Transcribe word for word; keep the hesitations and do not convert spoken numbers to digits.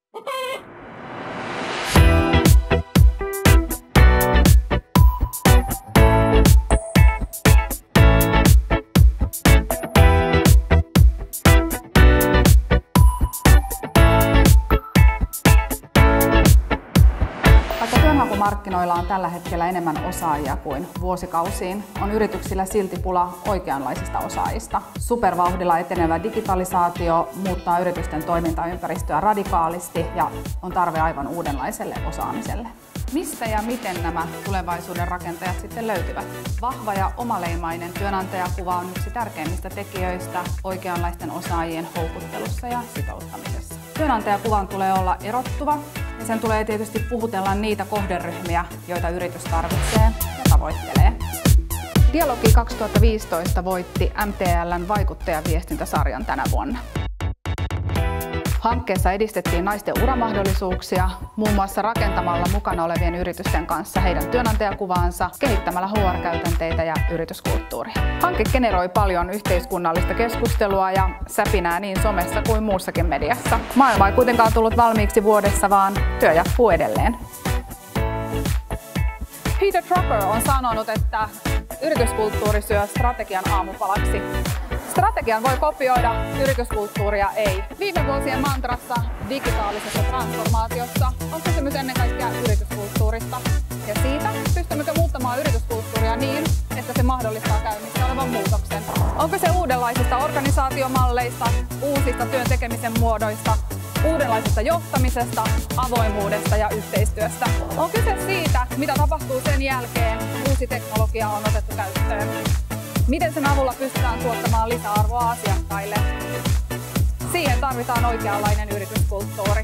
Markkinoilla on tällä hetkellä enemmän osaajia kuin vuosikausiin, on yrityksillä silti pula oikeanlaisista osaajista. Supervauhdilla etenevä digitalisaatio muuttaa yritysten toimintaympäristöä radikaalisti ja on tarve aivan uudenlaiselle osaamiselle. Mistä ja miten nämä tulevaisuuden rakentajat sitten löytyvät? Vahva ja omaleimainen työnantajakuva on yksi tärkeimmistä tekijöistä oikeanlaisten osaajien houkuttelussa ja sitouttamisessa. Työnantajakuvan tulee olla erottuva ja sen tulee tietysti puhutella niitä kohderyhmiä, joita yritys tarvitsee ja tavoittelee. Dialogi kaksituhattaviisitoista voitti M T L:n vaikuttajaviestintäsarjan tänä vuonna. Hankkeessa edistettiin naisten uramahdollisuuksia muun muassa rakentamalla mukana olevien yritysten kanssa heidän työnantajakuvaansa, kehittämällä H R-käytänteitä ja yrityskulttuuria. Hanke generoi paljon yhteiskunnallista keskustelua ja säpinää niin somessa kuin muussakin mediassa. Maailma ei kuitenkaan tullut valmiiksi vuodessa, vaan työ jatkuu edelleen. Peter Drucker on sanonut, että yrityskulttuuri syö strategian aamupalaksi. Strategian voi kopioida, yrityskulttuuria ei. Viime vuosien mantrassa digitaalisessa transformaatiossa on kysymys ennen kaikkea yrityskulttuurista ja siitä, pystymmekö muuttamaan yrityskulttuuria niin, että se mahdollistaa käynnissä olevan muutoksen. On kyse uudenlaisista organisaatiomalleista, uusista työn tekemisen muodoista, uudenlaisesta johtamisesta, avoimuudesta ja yhteistyöstä. On kyse siitä, mitä tapahtuu sen jälkeen, kun uusi teknologia on otettu käyttöön. Miten sen avulla pystytään tuottamaan lisäarvoa asiakkaille? Siihen tarvitaan oikeanlainen yrityskulttuuri.